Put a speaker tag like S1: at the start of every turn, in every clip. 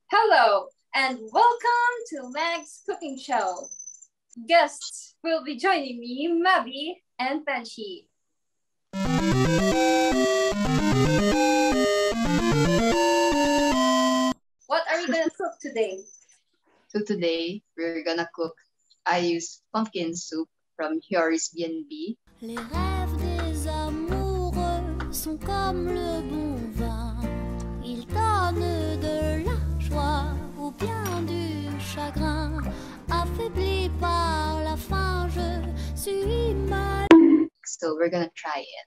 S1: Hello, and welcome to Meg's Cooking Show. Guests will be joining me, Mabi and Penshi. What are we gonna cook today?
S2: So today, we're gonna cook I use pumpkin soup from Cheri's B&B.
S3: Les rêves des amoureux sont comme le bon vin. Ils donnent de la joie ou bien du chagrin. Affaibli par la faim, je suis mal.
S2: So we're gonna try it.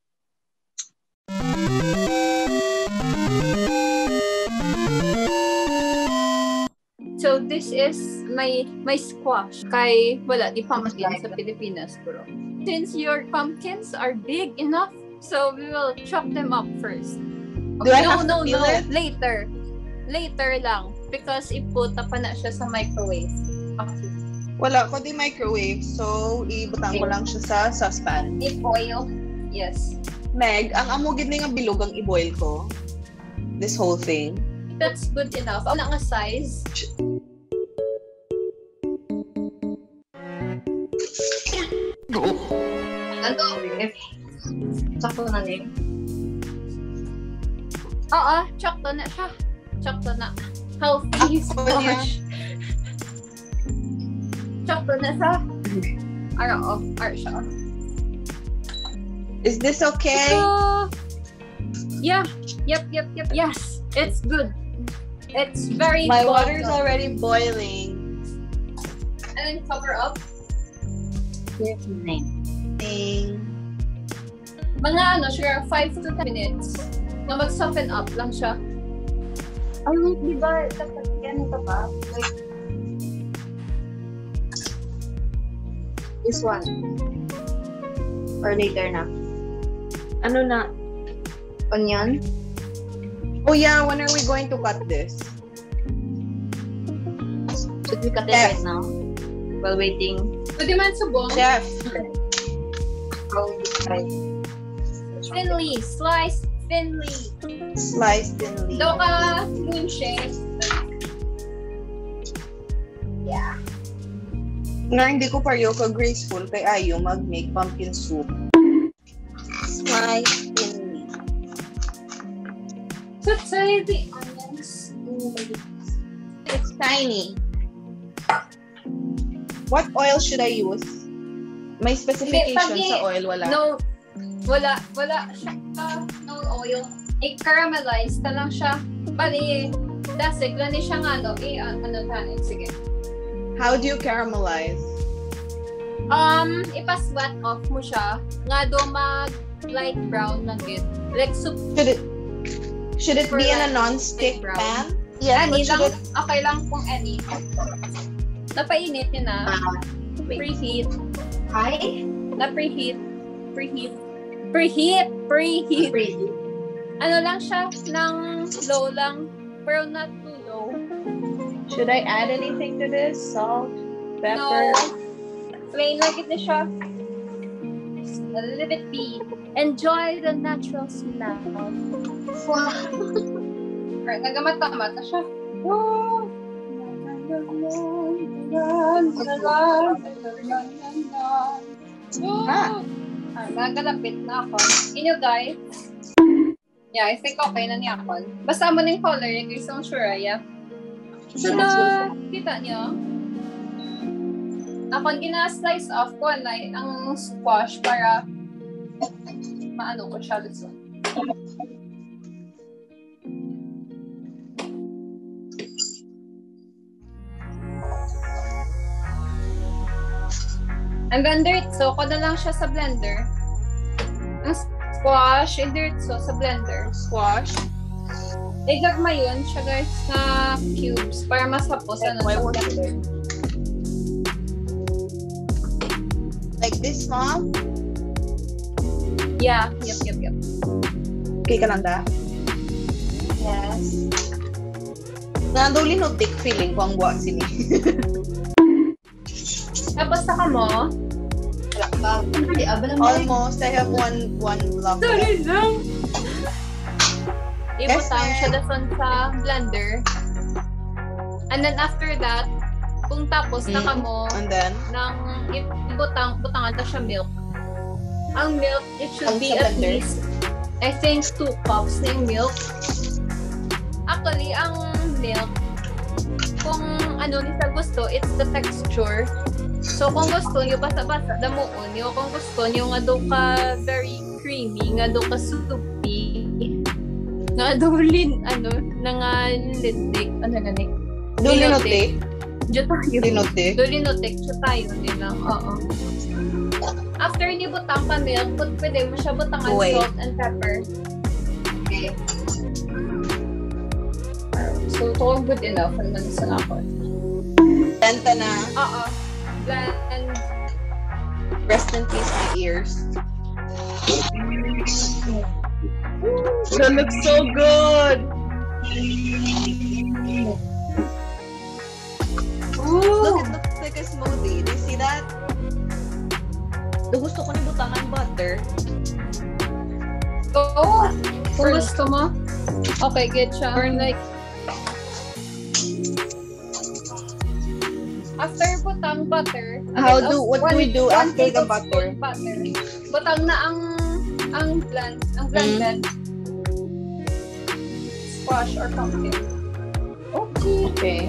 S1: So this is my squash. Kay wala di pumpkin sa Pilipinas, bro. Since your pumpkins are big enough, so we will chop them up first.
S4: Okay,
S1: No. Later lang. Because iputa pa na siya sa microwave. Okay.
S4: Wala ko di microwave, so ibutang ko lang siya sa saucepan.
S1: I-boil. Yes.
S4: Meg, ang amugid na nga bilog ang i-boil ko. This whole thing.
S1: That's good enough. Ang nga size.
S2: Ano? Sakto na name.
S1: Oo, chokto na siya. Chokto na. Healthy squash. Chokto na siya. Ara siya.
S4: Is this okay?
S1: Yeah. Yep. Yes, it's good. It's very
S4: My
S1: boiled.
S4: water's already boiling.
S1: And then cover up.
S2: Here's the name.
S1: Mga sure, 5 to 10 minutes na mag-soften up lang siya. Ay, di ba, ganun ka ba? Like,
S2: This one. Or later na.
S4: Ano na?
S2: Onion.
S4: Oh yeah, when are we going to cut this?
S2: Should we cut it
S4: Chef.
S2: right now? While waiting.
S1: pwede man subong.
S4: Chef.
S2: How we try.
S1: Thinly, slice thinly.
S4: Slice thinly.
S1: Daw ka moon shape. Yeah.
S4: Nga hindi ko pareho ka graceful kay Ayo mag-make pumpkin soup. Slice thinly.
S1: So say the onions.
S4: It's tiny. What oil should I use? May specification sa oil, wala?
S1: No, wala siya. No oil. I-caramelize ta lang siya. Bali, dasig lang siya nga, tanin. Sige.
S4: How do you caramelize?
S1: Ipa-sweat off mo siya. Nga do mag light brown lang it. Like soup.
S4: Should it be in a non-stick
S1: brown.
S4: pan? Yeah,
S1: Any
S4: but
S1: lang, okay lang kung any. Napainit yun na. Preheat.
S2: Hi?
S1: Na-preheat. Ano lang siya, ng low lang, pero not too low.
S4: should I add anything to this? Salt, pepper?
S1: No. Plain like it na siya. Just a little bit be. Enjoy the natural smell. Alright, nagamat-tamat na siya. Oh. Nagalapit na ako. Inyo guys. Yeah, I think okay na niya ako. Basta mo na yung color yung guys ang Shuraya. Tada! Kita niyo? Ako gina-slice off ko na ang squash para maano ko siya luso. Ang gandiritso ko na lang siya sa blender. Ang squash, idiritso sa blender.
S4: Squash?
S1: Igagma yun siya guys na cubes para mas hapos sa blender.
S4: Like this, Mom?
S1: Yeah, yep.
S4: Okay ka lang da?
S1: Yes.
S4: Nanduli no thick feeling ko ang buwan sini.
S1: Tapos saka mo,
S4: Almost, I have one block.
S1: sorry lang.
S4: Yes,
S1: Ibutang
S4: ma'am.
S1: siya dason sa blender. And then after that, kung tapos na ka mo
S4: And then?
S1: ng butangan ta siya milk. Ang milk, it should
S4: Ang
S1: be
S4: sa
S1: at
S4: blender?
S1: least, I think, 2 cups na yung milk. Actually, ang milk, kung ano nisa gusto, it's the texture. So, kung gusto nyo, basa-basa, damuon nyo. Kung gusto nyo, nga doon ka very creamy, nga doon ka soupy, nga doon lintik, ano na ni?
S4: Linotek?
S1: Diyo tayo.
S4: Linotek?
S1: Linotek, diyo tayo nila. Oo. After ni butang pa milk, pwede mo siya butangan salt and pepper.
S2: Okay.
S1: So, ito good enough. Ano man sa ako.
S4: Benta na.
S1: Oo. Blend.
S4: Rest in peace, my ears. That looks so good! Look, it looks like a smoothie. Do you see that? Gusto ko ni butangan butter.
S1: Oo. Kung gusto mo. Okay, get siya. Or like, after butang butter,
S4: What do we do after the butter?
S1: Butang na ang blended squash or pumpkin.
S4: Okay.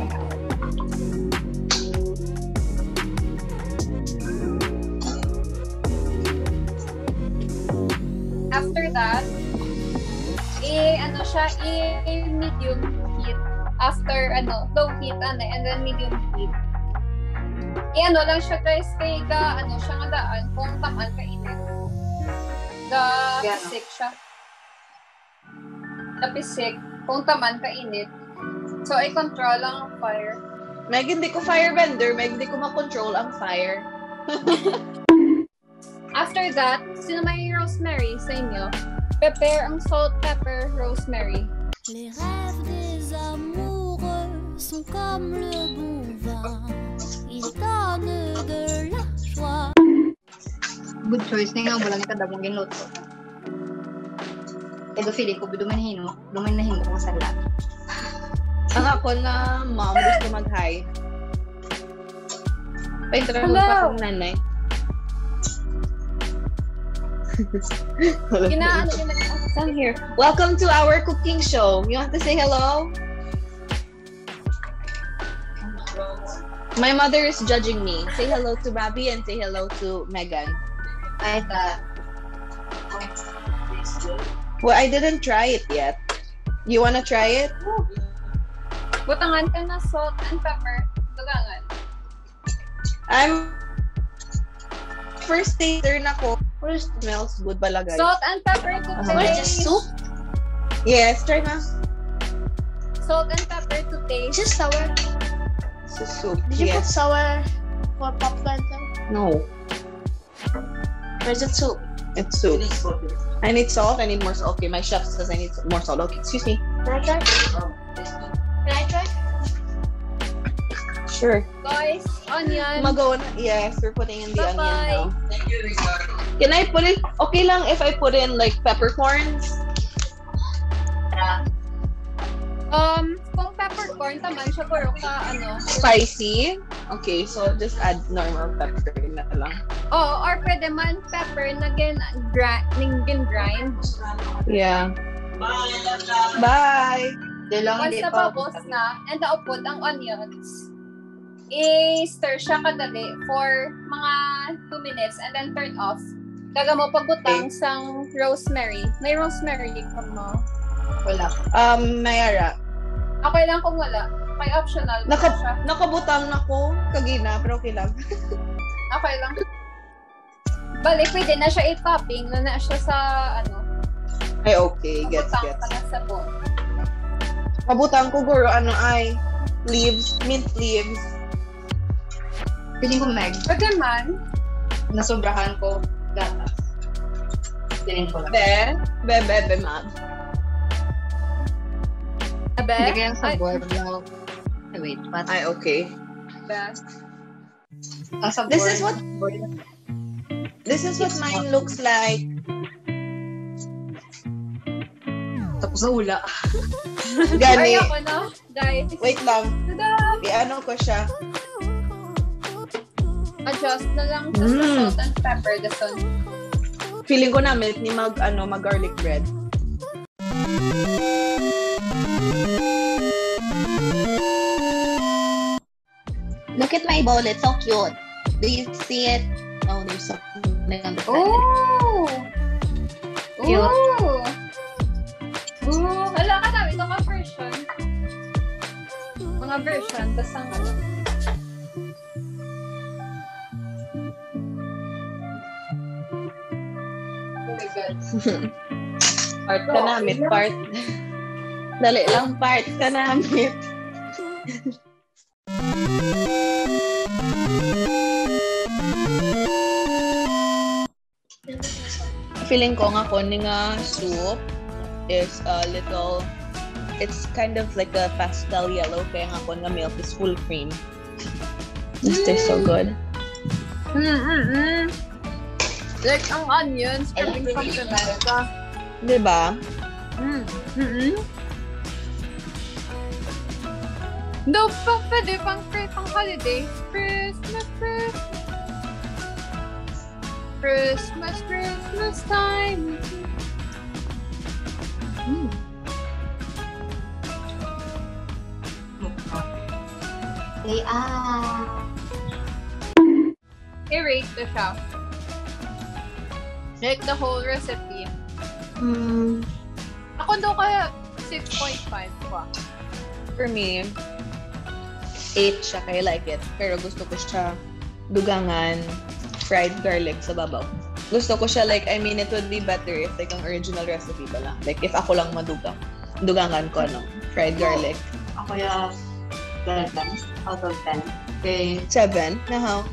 S1: After that, medium heat. After low heat and then medium heat. Lang siya guys kay siya nga daan kung taman ka init. Pisik siya. Pisik kung taman ka init. So i-control lang ang fire.
S4: Meg, hindi ko firebender. Meg, hindi ko makontrol ang fire.
S1: After that, sino may rosemary sa inyo? Prepare ang salt, pepper, rosemary.
S3: Les rêves des amoureux sont comme le bon vin. Ils donnent de la joie.
S2: Good choice na nga, walang ikadabong yung luto. Pero feeling ko, dumahin mo kung salat.
S4: Ang ako na mom gusto mag-hi. Paintara mo pa kong nanay.
S1: I'm here.
S4: Welcome to our cooking show. You want to say hello? My mother is judging me. Say hello to Bobby and say hello to Megan.
S2: Ay,
S4: Well, I didn't try it yet. You wanna try it?
S1: Butangan ka na salt and pepper. Dugangan.
S4: I'm first taster na ko. First smells good pala, guys.
S1: Salt and pepper to taste.
S2: soup?
S4: Yes, try na.
S1: Salt and pepper to taste.
S2: Just sour.
S4: It's a soup.
S2: Did you put
S4: Yes.
S2: sour for popcorn?
S4: No,
S2: Or is it soup?
S4: it's soup. I need salt. I need more salt. Okay, my chef says I need more salt. Okay, excuse me.
S2: Can I try? Can I try?
S4: Sure.
S1: Guys, onion.
S4: Yes, we're putting in the
S1: Bye-bye.
S4: onion now. Can I put it? Okay lang if I put in like peppercorns?
S1: Kung peppercorn taman siya puro ka
S4: Spicy? Okay, so just add normal pepper na lang.
S1: or pwede man pepper na grind.
S4: Yeah. Bye!
S1: Once napapos na, and upod ang onions, i-stir siya kadali for mga 2 minutes and then turn off. Daga mo pagbutang sang rosemary. May rosemary ka mo?
S2: Wala.
S4: Mayara.
S1: Okay lang kung wala. May optional pa siya.
S4: Nakabutang na ko kagina, pero okay lang.
S1: Okay lang. Balik, pwede na siya i-topping na siya sa
S4: Ay, okay. Gets.
S1: butang ka na sa bowl.
S4: Kabutang ko guro, ay leaves, mint leaves.
S2: Feeling ko, Meg,
S1: Pwede man.
S2: nasobrahan ko gatas. Feeling ko lang.
S4: Be, ma'am.
S1: Abe?
S2: Hindi kaya yung sabor. Wait, what?
S4: Ay, okay.
S2: Ang sabor.
S4: This is what mine looks like.
S2: Tapos na hula.
S4: Gani.
S1: Ay, ako na. Guys.
S4: Wait lang.
S1: Tada!
S4: I-ano ko siya.
S1: Adjust na lang sa salt and pepper. Dason.
S4: Feeling ko na milk ni mag garlic bread.
S5: Look at my bowl. It's so cute. Do you see it? Oh, there's something on the side.
S1: Oh!
S5: Cute.
S1: Ooh! Ooh! Hala ka namin. Ito ka version. Mga version. Tapos ang ano. Oh my God.
S4: Part ka namit, part. Dali lang, part ka namit. Feeling ko nga ko nga soup is a little, it's kind of like a pastel yellow, kaya nga ko nga milk is full cream. This tastes so good.
S1: Like ang onions coming from America.
S4: Diba?
S1: No, pwede pang holiday. Christmas time.
S5: They are.
S1: I-rate ko siya. Like the whole recipe. Ako daw kaya 6.5 pa.
S4: For me, 8 siya, kaya I like it. Pero gusto ko siya dugangan, fried garlic sa babaw. Gusto ko siya, like, I mean, it would be better if like ang original recipe pala. Like, if ako lang dugangan ko, fried garlic.
S2: Ako yung 11 out of 10. Okay.
S4: 7? Nahaw.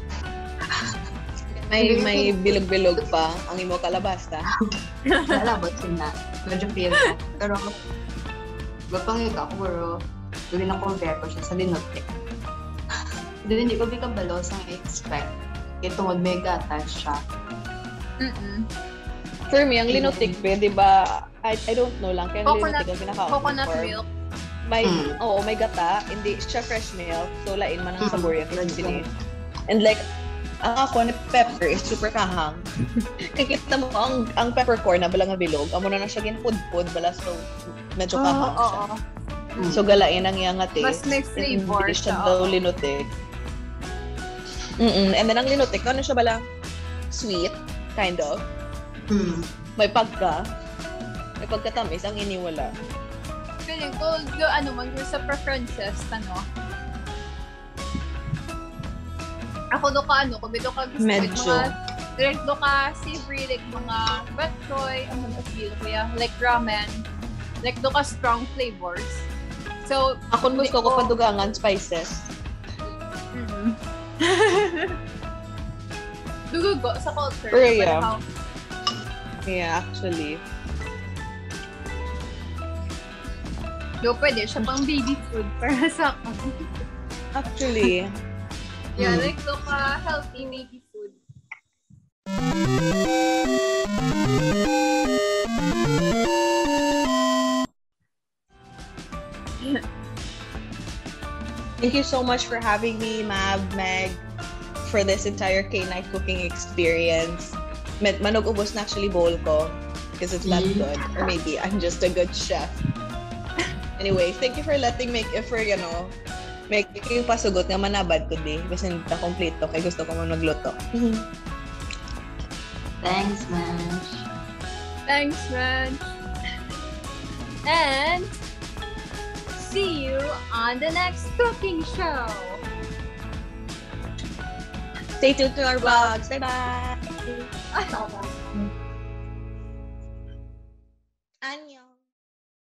S4: May bilog-bilog pa ang imo kalabasta.
S2: Nalabot sila. Medyo feel ko. Pero, gapang yung ako, pero hindi na compare ko siya sa linotik. Hindi ko bikabalo sa expect. Itungod may gatas siya.
S4: For me, ang linotik di ba, I don't know lang, kaya ang linotik ang pinaka-out
S1: Coconut milk.
S4: May gata, hindi siya fresh milk, so lain man ang sabor yung MCD. And like, ang ako ni pepper is super kahang. Kikita mo ang peppercorn na balang bilog, amo na siya ginpud-pud bala, so medyo kahang siya. So galain ang iyang taste.
S1: Mas may flavor
S4: hindi siya
S1: siya.
S4: daw linotik. And then ang linotik, ano siya balang sweet, kind of. May pagkatamis ang iniwala.
S1: Feeling ko, man sa preferences, ako do ka, kung do ka gusto,
S4: medyo.
S1: Direct do ka savory, like mga bok choy, like ramen, like do ka strong flavors. So,
S4: ako gusto ko padugangan spices.
S1: Dugugo sa culture.
S4: Yeah. Yeah, actually.
S1: Do pwede siya pang baby food para sa akin.
S4: Actually.
S1: Yeah, like do ka healthy baby food.
S4: Thank you so much for having me, Meg, for this entire K-night cooking experience. Manog ubos na actually bowl ko because it's that good. Or maybe I'm just a good chef. Anyway, thank you for letting make pasugot nga manabad ko di. Kasi hindi na kompleto kaya gusto ko magluto.
S2: Thanks, Mash.
S1: Thanks, man. And see you on the next cooking show.
S4: Stay tuned to our vlogs. Bye-bye!
S1: Ay,